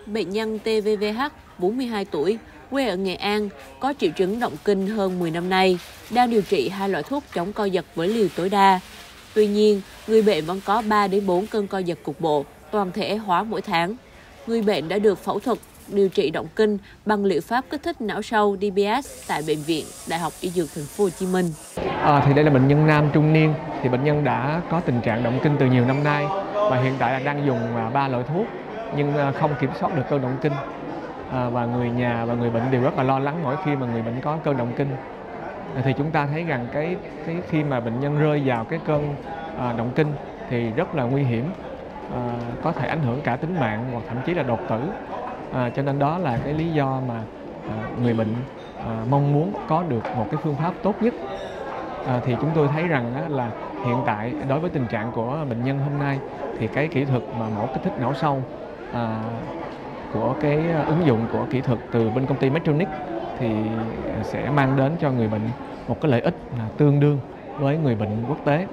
Bệnh nhân TVVH, 42 tuổi, quê ở Nghệ An, có triệu chứng động kinh hơn 10 năm nay, đang điều trị 2 loại thuốc chống co giật với liều tối đa. Tuy nhiên, người bệnh vẫn có 3 đến 4 cơn co giật cục bộ, toàn thể hóa mỗi tháng. Người bệnh đã được phẫu thuật điều trị động kinh bằng liệu pháp kích thích não sâu DBS tại Bệnh viện Đại học Y Dược Thành phố Hồ Chí Minh. Thì đây là bệnh nhân nam trung niên, thì bệnh nhân đã có tình trạng động kinh từ nhiều năm nay và hiện tại là đang dùng 3 loại thuốc nhưng không kiểm soát được cơn động kinh. Và người nhà và người bệnh đều rất là lo lắng mỗi khi mà người bệnh có cơn động kinh. Thì chúng ta thấy rằng cái khi mà bệnh nhân rơi vào cái cơn động kinh thì rất là nguy hiểm, có thể ảnh hưởng cả tính mạng hoặc thậm chí là đột tử. Cho nên đó là cái lý do mà người bệnh mong muốn có được một cái phương pháp tốt nhất. Thì chúng tôi thấy rằng là hiện tại đối với tình trạng của bệnh nhân hôm nay thì cái kỹ thuật mà mổ kích thích não sâu của cái ứng dụng của kỹ thuật từ bên công ty Medtronic thì sẽ mang đến cho người bệnh một cái lợi ích tương đương với người bệnh quốc tế.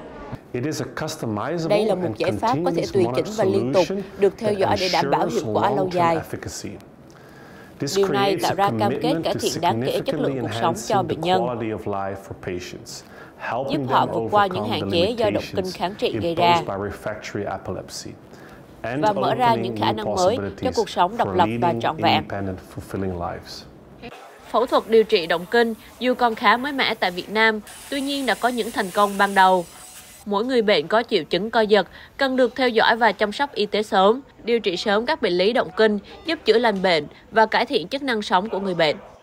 Đây là một giải pháp có thể tùy chỉnh và liên tục, được theo dõi để đảm bảo hiệu quả lâu dài. Điều này tạo ra cam kết cải thiện đáng kể chất lượng cuộc sống cho bệnh nhân, giúp họ vượt qua những hạn chế do động kinh kháng trị gây ra, và mở ra những khả năng mới cho cuộc sống độc lập và trọn vẹn. Phẫu thuật điều trị động kinh dù còn khá mới mẻ tại Việt Nam, tuy nhiên đã có những thành công ban đầu. Mỗi người bệnh có triệu chứng co giật cần được theo dõi và chăm sóc y tế sớm, điều trị sớm các bệnh lý động kinh, giúp chữa lành bệnh và cải thiện chức năng sống của người bệnh.